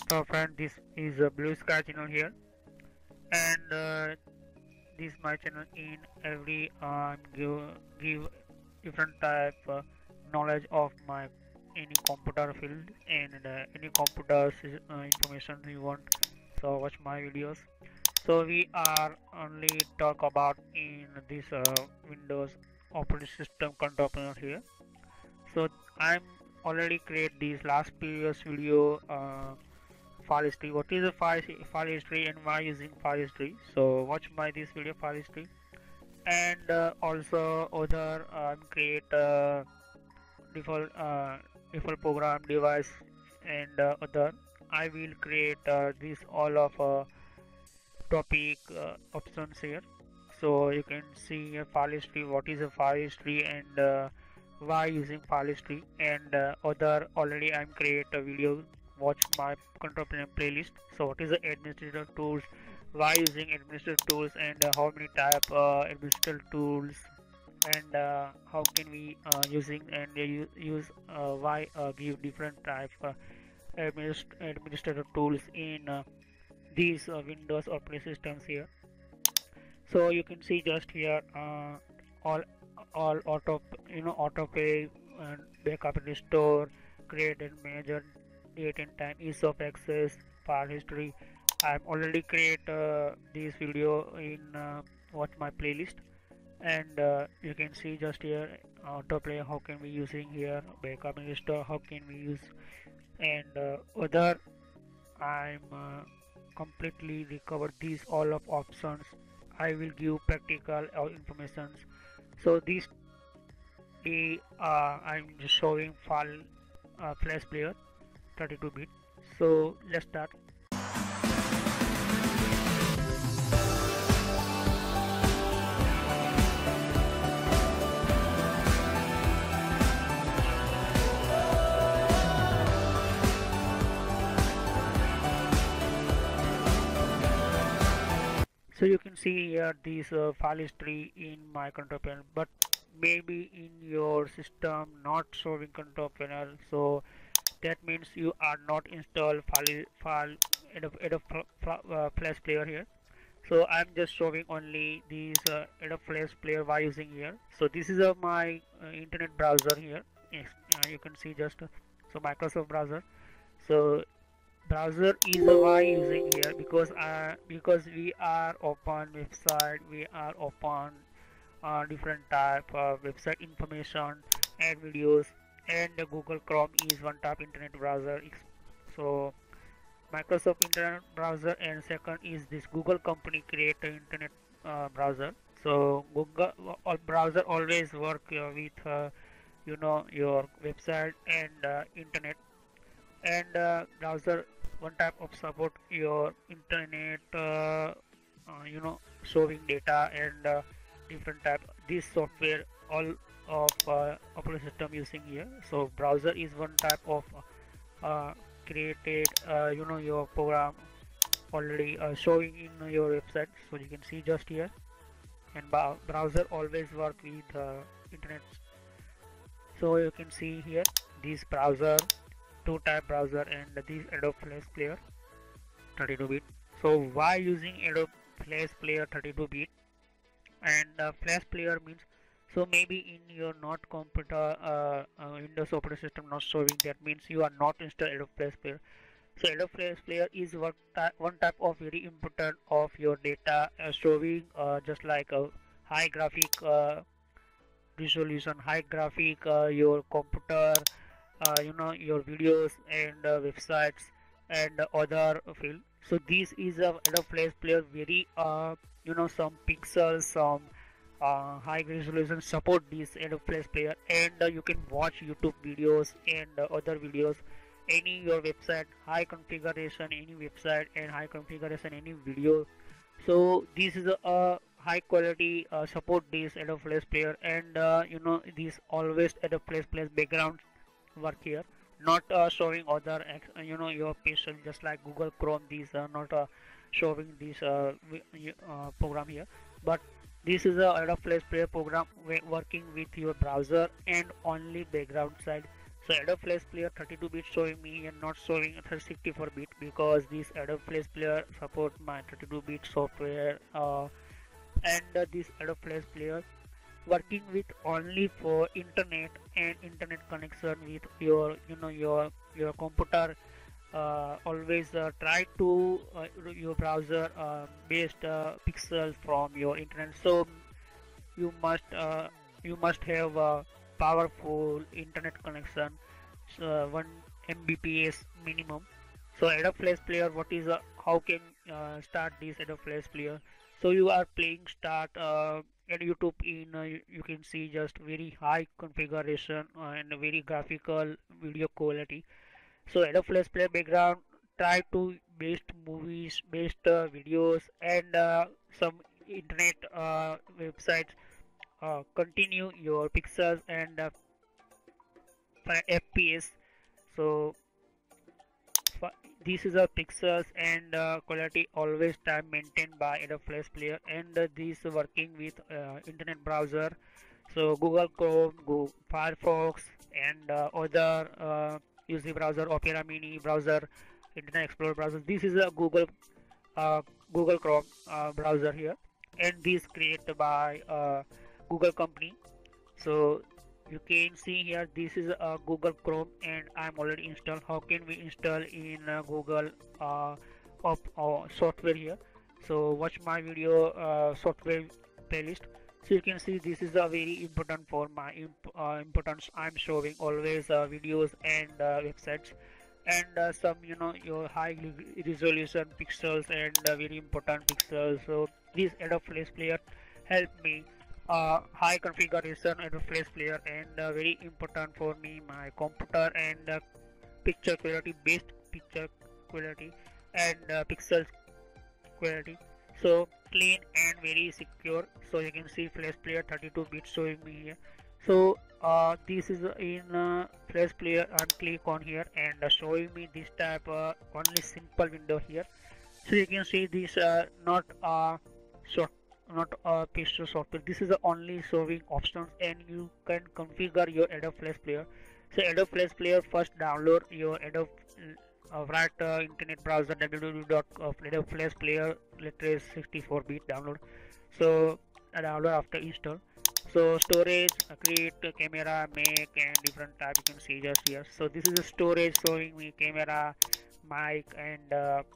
So friend, this is a Blue Sky channel here, and this my channel. In every give different type knowledge of my any computer field and any computer information you want. So watch my videos. So we are only talk about in this Windows operating system control panel here. So I'm already create this last previous video. File history, what is a file history and why using file history. So watch my this video file history, and also other create default program device, and other I will create this all of topic options here. So you can see a file history, what is a file history, and why using file history, and other already I'm create a video. Watch my control panel playlist. So what is the administrator tools, why using administrator tools, and how many type administrator tools, and how can we using and use why give different type administrator tools in these Windows operating systems here. So you can see just here all auto auto pay and backup and restore, create and measure, date and time, ease of access, file history. I've already create this video in watch my playlist, and you can see just here autoplay how can we using here, backup and restore how can we use, and other I'm completely recovered these all of options. I will give practical information. So this I'm just showing file flash player 32-bit. So let's start. So you can see here this file history in my control panel, but maybe in your system not showing control panel. So that means you are not installed file Adobe Flash Player here. So I'm just showing only these Adobe Flash Player by using here. So this is my internet browser here. Yes, you can see just so Microsoft browser. So browser is why using here because we are open website, we are open different type of website information and videos, and Google Chrome is one type internet browser. So Microsoft internet browser, and second is this Google company create internet browser. So Google browser always work with your website and internet, and browser one type of support your internet showing data, and different type this software all of operating system using here. So browser is one type of created your program already showing in your website. So you can see just here, and browser always work with internet. So you can see here this browser, two type browser, and this Adobe Flash Player 32-bit. So why using Adobe Flash Player 32-bit? And Flash Player means, so maybe in your not computer Windows operating system not showing, that means you are not installed Adobe Flash Player. So Adobe Flash Player is one type of very important of your data showing just like a high graphic resolution, high graphic your computer your videos and websites and other field. So this is a Adobe Flash Player very some pixels, some high resolution support this Adobe Flash Player, and you can watch YouTube videos and other videos, any your website high configuration any website and high configuration any video. So this is a high quality support this Adobe Flash Player, and this always Adobe Flash Player background work here, not showing other your pixel just like Google Chrome. These are not showing this program here, but this is a Adobe Flash Player program working with your browser and only background side. So Adobe Flash Player 32-bit showing me and not showing 64-bit because this Adobe Flash Player support my 32-bit software and this Adobe Flash Player working with only for internet and internet connection with your your computer. Always try to your browser based pixels from your internet, so you must uh, you must have a powerful internet connection, so 1 Mbps minimum. So Adobe Flash Player, what is how can start this Adobe Flash Player? So you are playing start and YouTube in you can see just very high configuration and very graphical video quality. So Adobe Flash Player background try to based movies, based videos and some internet websites continue your pixels and FPS. So this is a pixels and quality always time maintained by Adobe Flash Player, and this working with internet browser, so Google Chrome, Google Firefox and other UC browser, Opera Mini browser, Internet Explorer browser. This is a uh, Google Chrome browser here, and this created by Google company. So you can see here this is a Google Chrome and I'm already installed. How can we install in Google software here? So watch my video software playlist. So you can see this is a very important for my importance. I'm showing always videos and websites and some your high resolution pixels and very important pixels. So this Adobe Flash Player help me high configuration Adobe Flash Player and very important for me my computer and picture quality, based picture quality and pixels quality, so clean and very secure. So you can see Flash Player 32-bit showing me here. So this is in Flash Player, and click on here and showing me this type only simple window here. So you can see this not short, not pistol software. This is the only showing options and you can configure your Adobe Flash Player. So Adobe Flash Player, first download your Adobe write internet browser www.adobe-flash-player latest 64-bit download. So download after install. So storage, create camera, make and different type you can see just here. So this is the storage showing me camera, mic and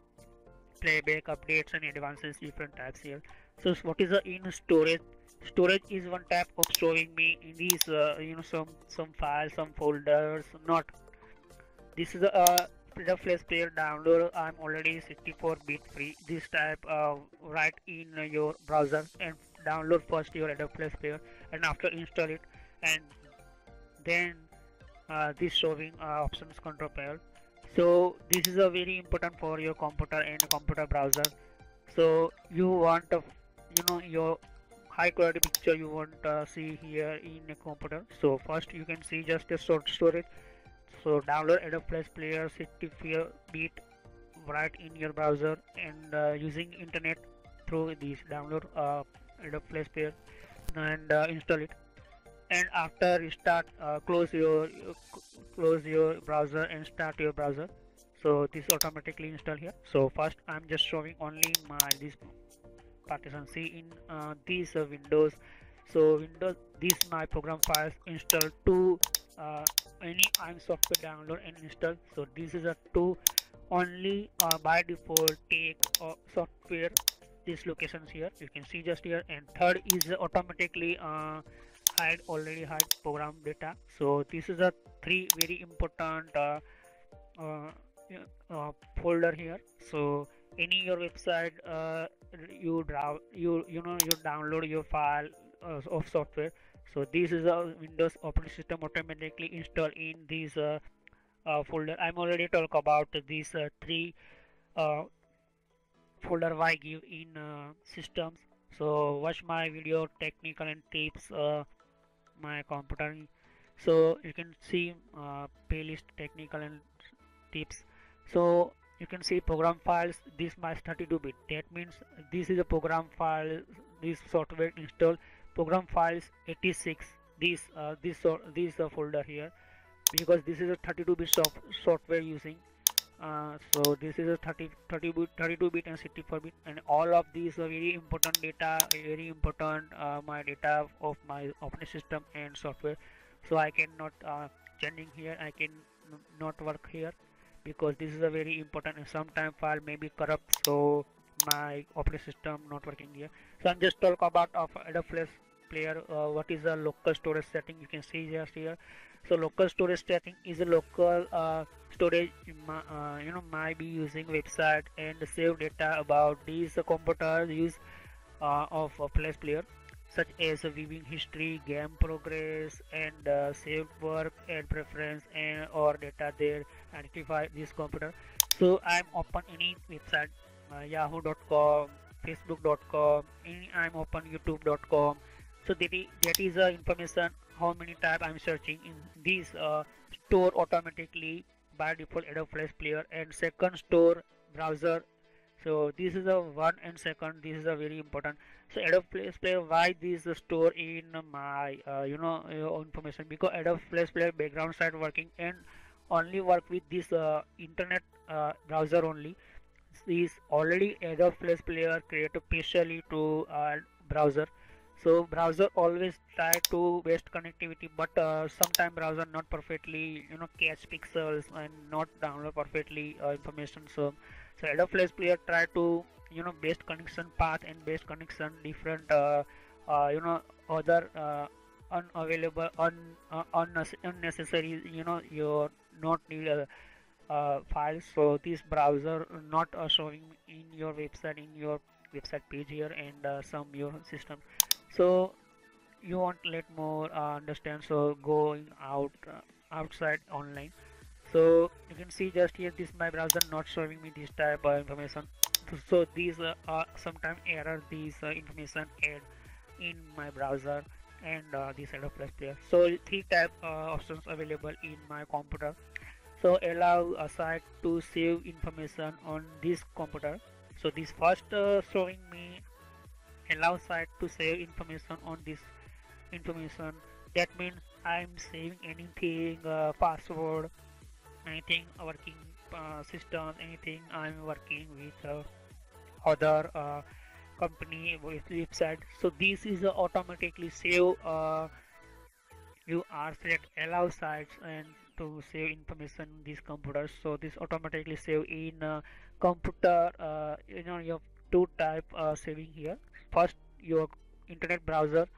playback updates and advances different types here. So what is the in storage? Storage is one type of showing me in these some files, some folders. Not this is a Adobe Flash Player download. I'm already 64-bit free. This type right in your browser and download first your Adobe Flash Player and after install it, and then this showing options control panel. So this is a very important for your computer and computer browser. So you want your high quality picture you want see here in a computer. So first you can see just a short storage. So download Adobe Flash Player 64-bit right in your browser and using internet through this download Adobe Flash Player and install it. And after you start close your browser and start your browser. So this automatically install here. So first I'm just showing only my this partition. See in these Windows. So Windows, these my program files install to any I'm software download and install. So this is a two only by default take software these locations here you can see just here, and third is automatically already hide program data. So this is a three very important uh, folder here. So any your website you download your file of software. So this is a Windows operating system automatically install in this folder. I'm already talk about these three uh, folder I give in systems. So watch my video technical and tips my computer. So you can see playlist technical and tips. So you can see program files. This my 32-bit. That means this is a program file. This software install program files 86. This folder here. because this is a 32-bit software using. So this is a 32-bit and 64-bit, and all of these are very important data, very important my data of my operating system and software. So I cannot changing here. I can not work here because this is a very important, and sometime file may be corrupt. So my operating system not working here. So I'm just talk about of Adobe Flash Player. What is a local storage setting? You can see just here. So local storage setting is a local storage might be using website and save data about these computers use of a Flash Player, such as viewing history, game progress, and saved work and preference and or data there identify this computer. So I'm open any website, yahoo.com, facebook.com, I'm open youtube.com. So that is information how many tab I'm searching in this store automatically by default Adobe Flash Player, and second store browser. So this is a one, and second this is a very important. So Adobe Flash Player, why this store in my information, because Adobe Flash Player background side working and only work with this internet browser only. Is already Adobe Flash Player created specially to browser. So browser always try to best connectivity, but sometime browser not perfectly catch pixels and not download perfectly information. So Adobe Flash Player try to best connection path and best connection different other unavailable unnecessary you not need files. So this browser not showing in your website page here, and some your system. So you want let more understand, so going outside online. So you can see just here this my browser not showing me this type of information. So these are sometimes error, these information add in my browser and this Adobe Flash Player. So three type options available in my computer. So allow a site to save information on this computer. So this first showing me allow site to save information on this information. That means I'm saving anything, password, anything working system, anything I'm working with other company with website. So this is automatically save. You are select allow sites and to save information in these computers. So this automatically save in computer. You have two type saving here. First, your internet browser,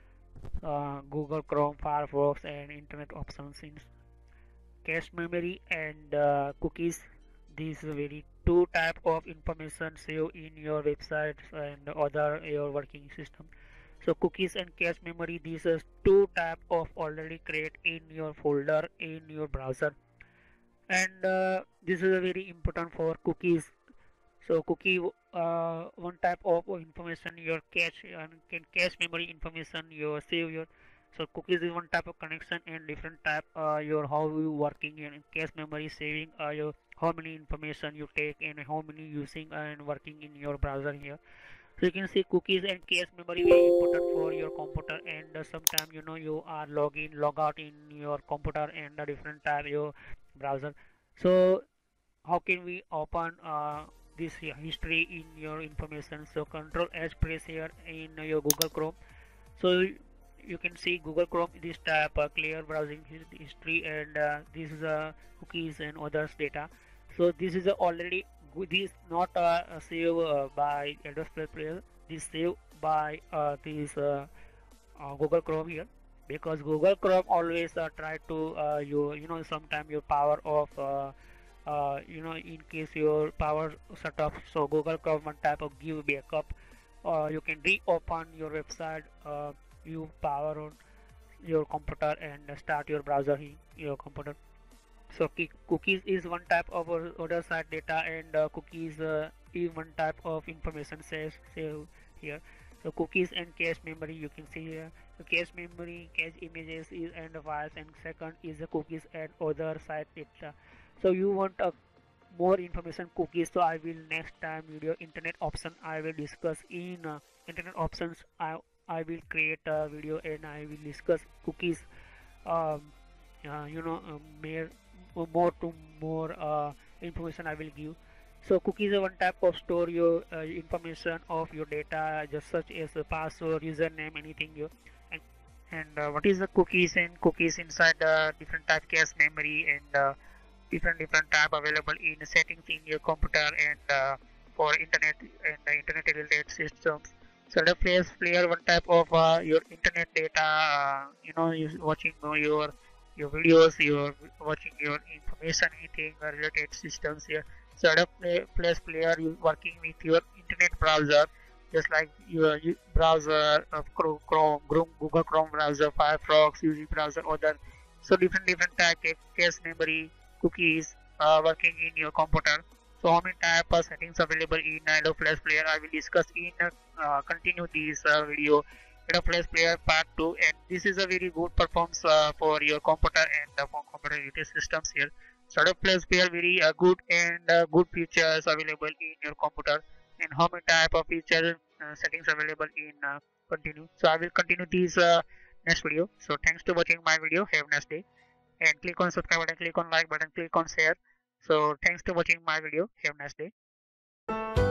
Google Chrome, Firefox, and internet options in cache memory and cookies. These very two type of information save in your websites and other your working system. So cookies and cache memory, these are two type of already create in your folder in your browser, and this is a very important for cookies. So cookie one type of information your cache and can cache memory information your save your. So cookies is one type of connection, and different type your how you working in cache memory saving your how many information you take and how many using and working in your browser here. So you can see cookies and cache memory very important for your computer, and sometime you are log out in your computer and a different type your browser. So how can we open this history in your information? So control H press here in your Google Chrome. So you can see Google Chrome this tab clear browsing history, and this is cookies and others data. So this is already this not saved by Adobe Flash Player. This saved by this Google Chrome here, because Google Chrome always try to sometime your power of in case your power shut off. So Google Chrome one type of give backup. You can reopen your website, you power on your computer and start your browser in your computer. So cookies is one type of other site data, and cookies is one type of information save here. So cookies and cache memory, you can see here. So cache memory, cache images is and files, and second is the cookies and other site data. So you want a more information cookies, so I will next time video internet option I will discuss in internet options. I will create a video and I will discuss cookies. um, more to more information I will give. So cookies are one type of store your information of your data, just such as the password, username, anything you. And, and what is the cookies? And cookies inside the different type cache memory and different type available in settings in your computer and for internet and internet related systems. So the player one type of your internet data, you watching your videos, you're watching your information, anything related systems here. So the player you working with your internet browser, just like your browser of Chrome, Google Chrome browser, Firefox, UC browser, other. So different type of cache memory cookies working in your computer. So how many type of settings available in Adobe Flash Player I will discuss in continue this video. Adobe Flash Player part 2, and this is a very good performance for your computer and for computer related systems here. So Adobe Flash Player very good and good features available in your computer, and how many type of feature settings available in continue. So I will continue this next video. So thanks to watching my video. Have a nice day, and click on subscribe button, click on like button, click on share. So thanks to watching my video. Have a nice day.